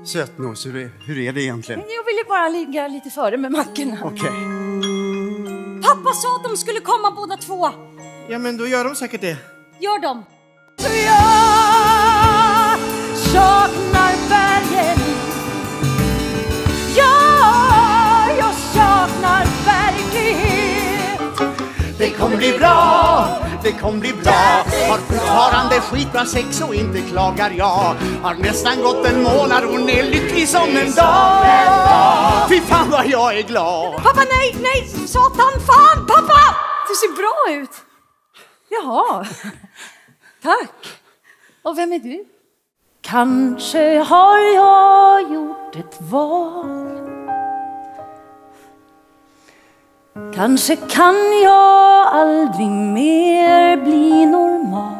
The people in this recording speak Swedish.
Sötnos, hur är det egentligen? Jag ville bara ligga lite före med mackorna. Okej. Pappa sa att de skulle komma båda två. Ja, men då gör de säkert det. Gör de. Jag saknar bergen. Ja, jag saknar verklighet. Det kommer bli bra, det kommer bli bra. Har fortfarande skitbra sex och inte klagar jag. Har nästan gått en månad och är lycklig som en dag. Fy fan vad jag är glad. Pappa, nej, satan, fan, pappa! Du ser bra ut. Jaha, tack. Och vem är du? Kanske har jag gjort ett val. Kanske kan jag aldrig mer bli normal.